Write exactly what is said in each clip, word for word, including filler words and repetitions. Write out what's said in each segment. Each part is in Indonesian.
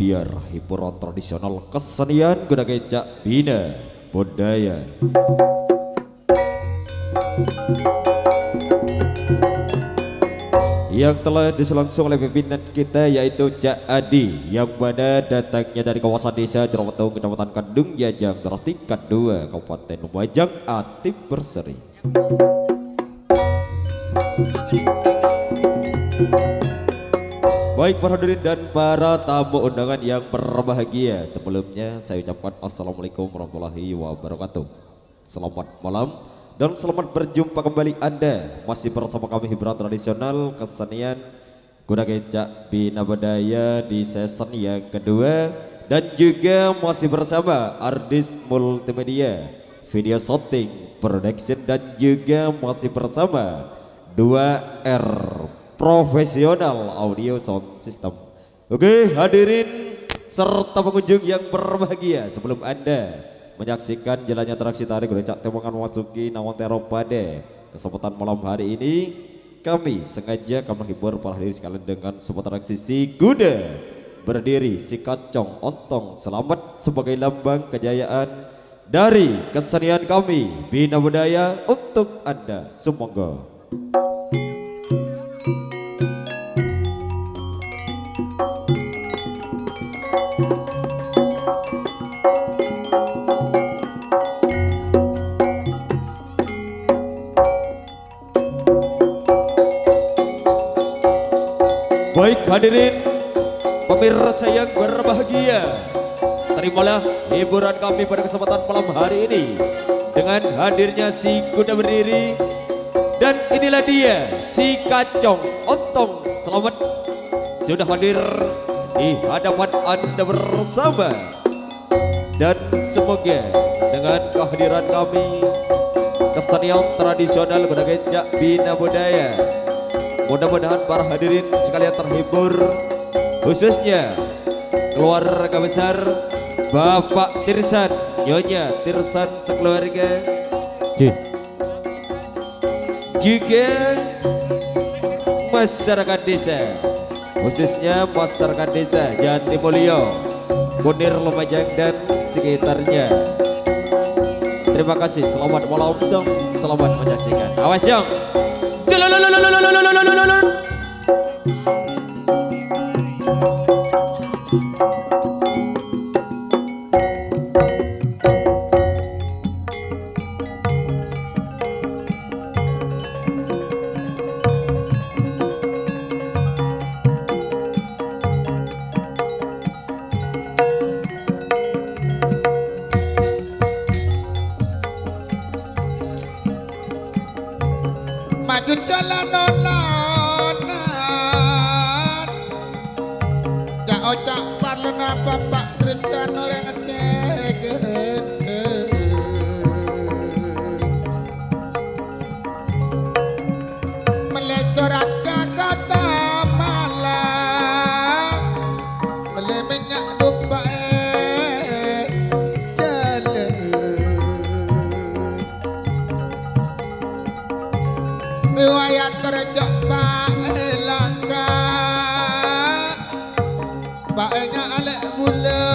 biar hiburan tradisional kesenian kuda kecak bina budaya. Yang telah diselangsung oleh pimpinan kita yaitu Cak Adi yang mana datangnya dari kawasan desa Jerowetung, Kecamatan Kandung Jajang, tingkat dua Kabupaten Lumajang, Atip Berseri. Baik para hadirin dan para tamu undangan yang berbahagia, sebelumnya saya ucapkan assalamualaikum warahmatullahi wabarakatuh. Selamat malam dan selamat berjumpa kembali Anda masih bersama kami hiburan tradisional kesenian kuda kecak bina budaya di season yang kedua, dan juga masih bersama artis multimedia, video shooting, production, dan juga masih bersama dua R profesional audio sound system. Oke hadirin serta pengunjung yang berbahagia, sebelum Anda menyaksikan jalannya atraksi tari kuda kecak Tembangan memasuki Nawantero pada kesempatan malam hari ini, kami sengaja akan menghibur para hadirin sekalian dengan sebuah atraksi si kuda berdiri, si kacong ontong selamat sebagai lambang kejayaan dari kesenian kami bina budaya untuk Anda. Semoga baik hadirin pemirsa yang berbahagia, terimalah hiburan kami pada kesempatan malam hari ini dengan hadirnya si kuda berdiri, dan inilah dia si kacong ontong selamat sudah hadir di hadapan Anda bersama, dan semoga dengan kehadiran kami kesenian tradisional kuda kecak bina budaya, mudah-mudahan para hadirin sekalian terhibur, khususnya keluarga besar Bapak Tirsan, Nyonya Tirsan sekeluarga, juga masyarakat desa, khususnya masyarakat desa Jatimulyo, Kunir, Lumajang dan sekitarnya. Terima kasih, selamat malam dong, selamat menyaksikan. Awas yang maju jalan nonan cak ocak parlena Bapak Tirsan orang segen melesorat ke kota Malang, mele minyak dupa jalan riwayat terjak Pak Elaka, Pak Enya alek mula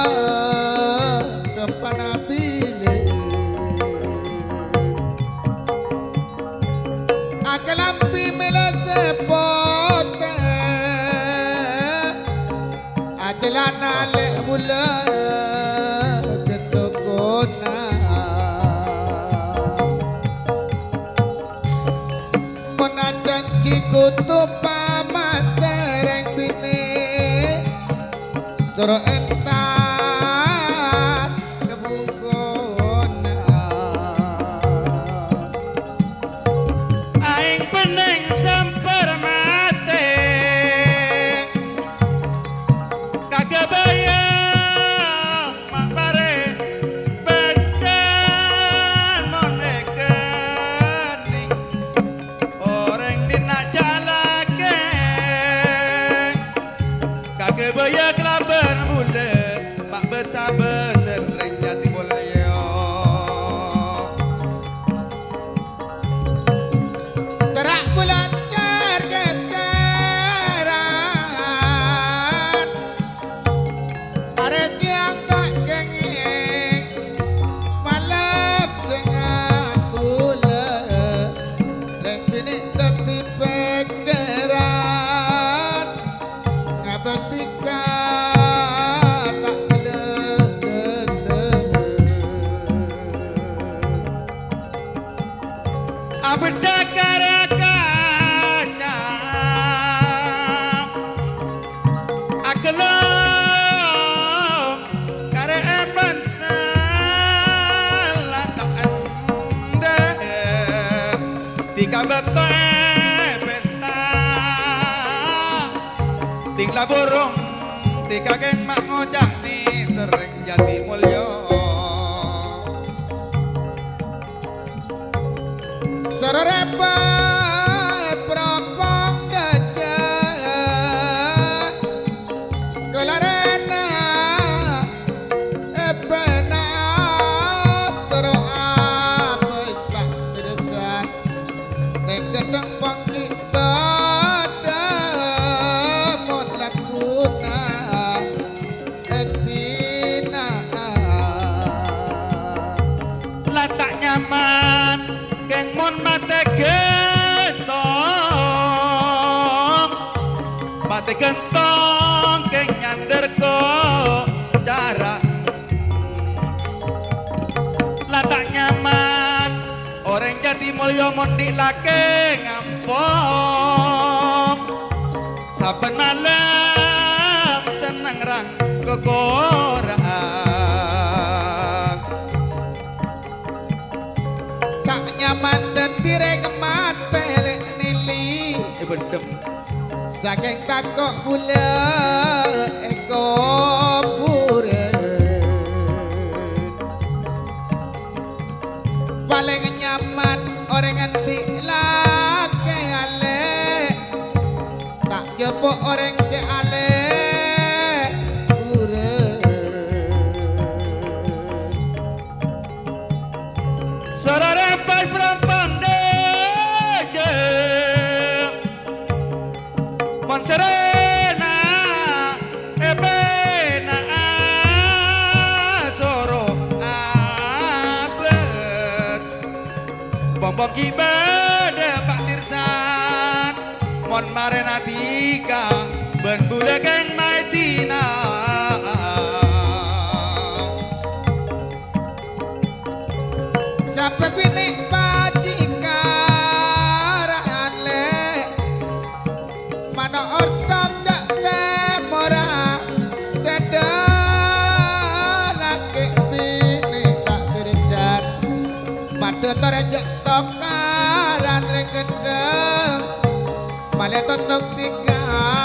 sempana pilih akalampi mila sepote ajalan alek mula ketokona janji kutub pamat tereng bini suruh entar kebukona aing peneng semper mate kagak bayang mak bare besan monekening orang dina jalake kagak bayang laban mula mak besar besereng Jatimulyo terak bulan cer geseran tinglah burung tika geng mak ngojak nih sering jati mulyo Serepa propong dajah kelarena ebena sero apes pak desan nek gedeng pangki tada mon lakuna etina latak nyaman geng mon mate gentong mate gentong geng nyander ko jarak latak nyaman orang jati mulyo mondi lake ngampong saben malam seneng rang kekorang tak nyaman tetire kemate lek nili eh bendem saking takok pula eko pure paling nyaman orang ngendi lake ale tak jepuk orang se ale pure Sorare pas perampang deje Mon serena ebena soro abet Bombong kibade pak tirsan Mon marena tika ben bule geng maitina sampai pinik pajikarahan le mana ortok dak temora sedalake pinik tak dirisan madu torejek tokaran ring gendeng malah totok tiga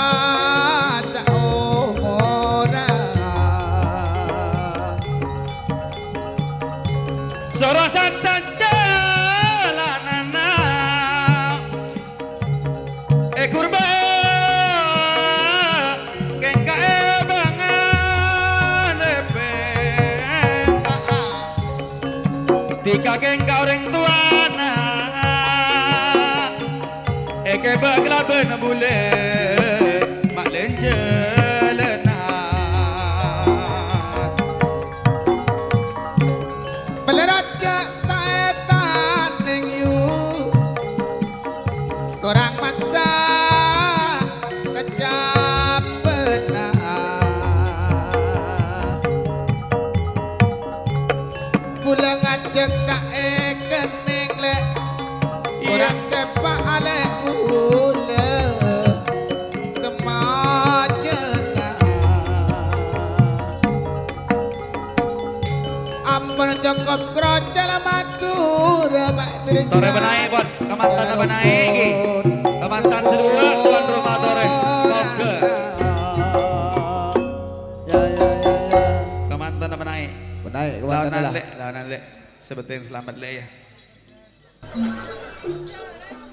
Soro sasan jalanana E kurba Kengka ebangan epenta Tika kengka orang tuana Eke bakla bena bule Mak lenjelena orang masa kecapenan pulang ngajak tak ekening lek orang sepak alek gula semajena ampun cukup krocel matur Pak Trisna Tore benaik buat kemantan apa naik kemantan sedua tuan rumah tore oke ya ya ya ya kemantan apa naik benaik kemantan lawanan lah lek lawanan lek sebentar selamat lek ya